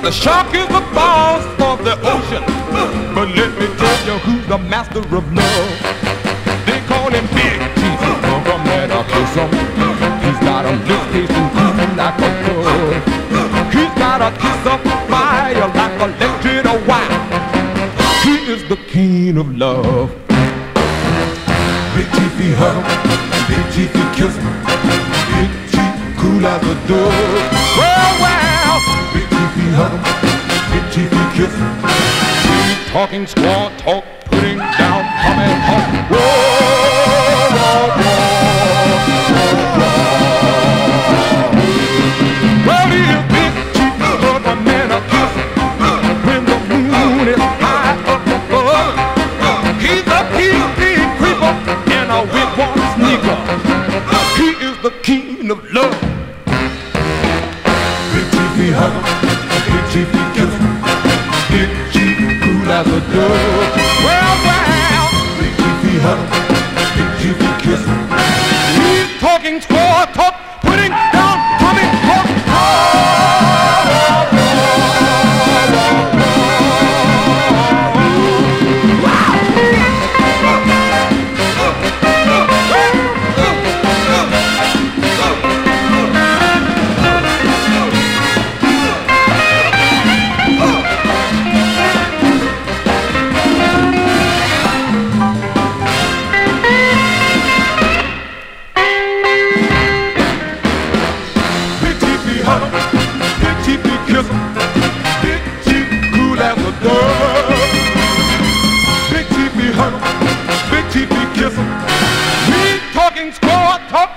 The shark is the boss of the ocean, but let me tell you who's the master of love. They call him Big Teeth. Come and I'll kiss him. He's got a lip tasting cool like a dove. He's got a kiss of fire like electric wire. He is the king of love. Big Teeth, he hug him. Big Teeth, he kiss him. Big Teeth, cool as a dove. Well, Big Teeth, he hug him. Big Teeth, he kiss him. Sweet talking, squaw talk, putting down, coming home. Whoa, whoa, whoa, whoa, whoa. Well, he is Big Teeth, hug a man a kiss. When the moon is high up above, he's a big creeper and a wigwam sneaker. He is the king of love. Big Teeth, he hug him. Big Teeth, he kiss him. Big Teeth, cool as a dove. Well, Big Teeth, he hug him. Big Teeth, he kiss him. He's talking squaw talk, putting down, coming home. Big Teeth, he kiss him. He's talking squaw talk,